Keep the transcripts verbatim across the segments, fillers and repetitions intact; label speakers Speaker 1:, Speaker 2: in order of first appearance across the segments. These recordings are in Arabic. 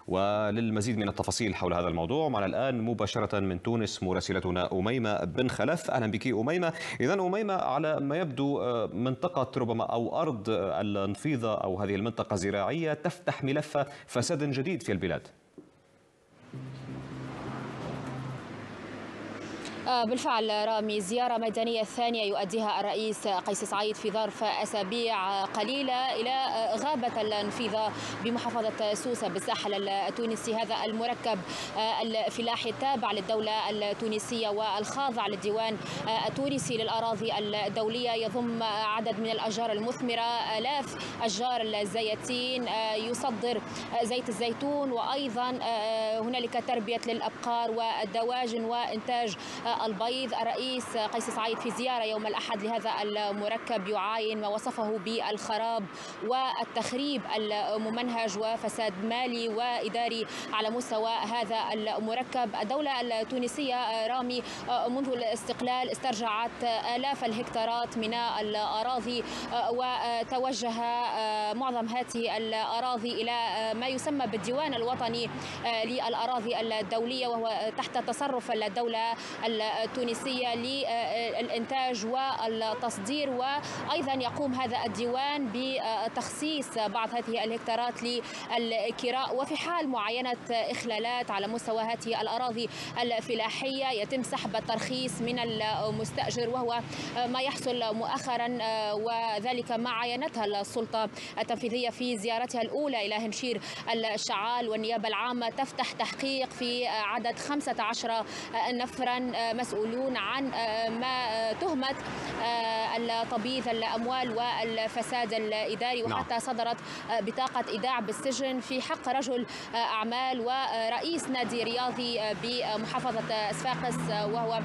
Speaker 1: وللمزيد من التفاصيل حول هذا الموضوع معنا الآن مباشرة من تونس مراسلتنا أميمة بن خلف. أهلا بك أميمة. إذن أميمة، على ما يبدو منطقة ربما أو أرض الانفيضة أو هذه المنطقة زراعية تفتح ملف فساد جديد في البلاد.
Speaker 2: بالفعل رامي، زيارة ميدانية ثانية يؤديها الرئيس قيس سعيد في ظرف أسابيع قليلة إلى غابة الانفيضة بمحافظة سوسة بالساحل التونسي. هذا المركب الفلاحي التابع للدولة التونسية والخاضع للديوان التونسي للأراضي الدولية يضم عدد من الأشجار المثمرة، آلاف أشجار الزيتين، يصدر زيت الزيتون، وأيضا هنالك تربية للأبقار والدواجن وإنتاج البيض. الرئيس قيس سعيد في زيارة يوم الأحد لهذا المركب يعاين ما وصفه بالخراب والتخريب الممنهج وفساد مالي وإداري على مستوى هذا المركب. الدولة التونسية رامي منذ الاستقلال استرجعت آلاف الهكتارات من الأراضي، وتوجه معظم هذه الأراضي إلى ما يسمى بالديوان الوطني للأراضي الدولية، وهو تحت تصرف الدولة التونسية للإنتاج والتصدير. وأيضا يقوم هذا الديوان بتخصيص بعض هذه الهكتارات للكراء، وفي حال معاينة إخلالات على مستوى هذه الأراضي الفلاحية يتم سحب الترخيص من المستأجر، وهو ما يحصل مؤخرا، وذلك ما عاينتها السلطة التنفيذية في زيارتها الأولى إلى هنشير الشعال. والنيابة العامة تفتح تحقيق في عدد خمسة عشر نفرا مسؤولون عن ما تهمة التبييض الأموال والفساد الإداري، وحتى صدرت بطاقة إيداع بالسجن في حق رجل أعمال ورئيس نادي رياضي بمحافظة صفاقس، وهو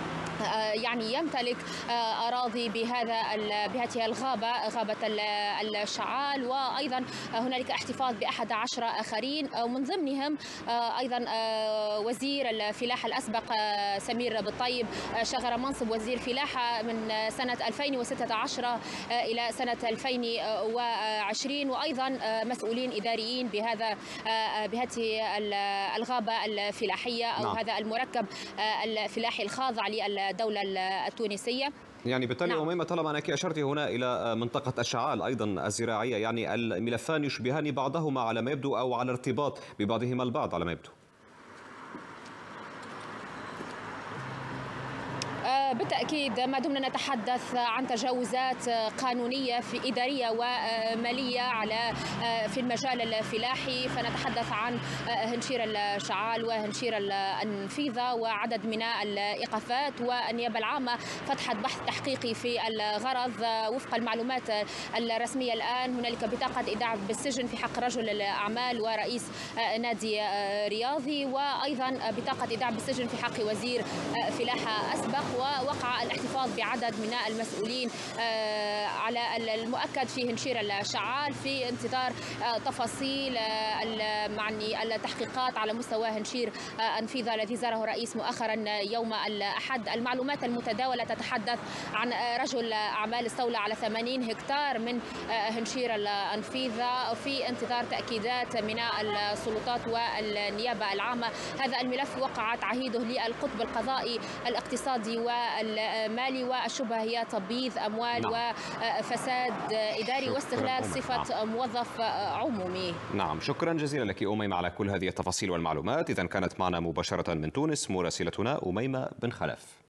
Speaker 2: يعني يمتلك أراضي بهذا بهذه الغابة، غابة الشعال. وأيضا هنالك احتفاظ بأحد عشر آخرين، ومن ضمنهم أيضا وزير الفلاحة الأسبق سمير بالطيب، شغل منصب وزير فلاحة من سنة ألفين وستة عشر إلى سنة ألفين وعشرين، وأيضا مسؤولين إداريين بهذا بهذه الغابة الفلاحية أو نعم. هذا المركب الفلاحي الخاضع لل الدولة التونسية.
Speaker 1: يعني بالتالي نعم. أميمة، طالما أنك أشرت هنا إلى منطقة الشعال أيضا الزراعية، يعني الملفان يشبهان بعضهما على ما يبدو أو على ارتباط ببعضهما البعض على ما يبدو.
Speaker 2: بالتأكيد، ما دمنا نتحدث عن تجاوزات قانونية في إدارية ومالية على في المجال الفلاحي، فنتحدث عن هنشير الشعال وهنشير الانفيضة وعدد من الإيقافات. والنيابة العامة فتحت بحث تحقيقي في الغرض. وفق المعلومات الرسمية الآن هنالك بطاقة إيداع بالسجن في حق رجل الأعمال ورئيس نادي رياضي، وأيضا بطاقة إيداع بالسجن في حق وزير فلاحة أسبق. ووقع الاحتفاظ بعدد من المسؤولين على المؤكد في هنشير الشعال في انتظار تفاصيل يعني التحقيقات على مستوى هنشير انفيضة الذي زاره الرئيس مؤخرا يوم الأحد. المعلومات المتداولة تتحدث عن رجل أعمال استولى على ثمانين هكتار من هنشير الانفيضة في انتظار تأكيدات من السلطات والنيابة العامة. هذا الملف وقعت عهيده للقطب القضائي الاقتصادي والمالي، والشبهة هي تبييض أموال نعم. وفساد إداري واستغلال صفة نعم. موظف عمومي.
Speaker 1: نعم، شكرا جزيلا لك أميمة على كل هذه التفاصيل والمعلومات. إذن كانت معنا مباشرة من تونس مراسلتنا أميمة بن خلف.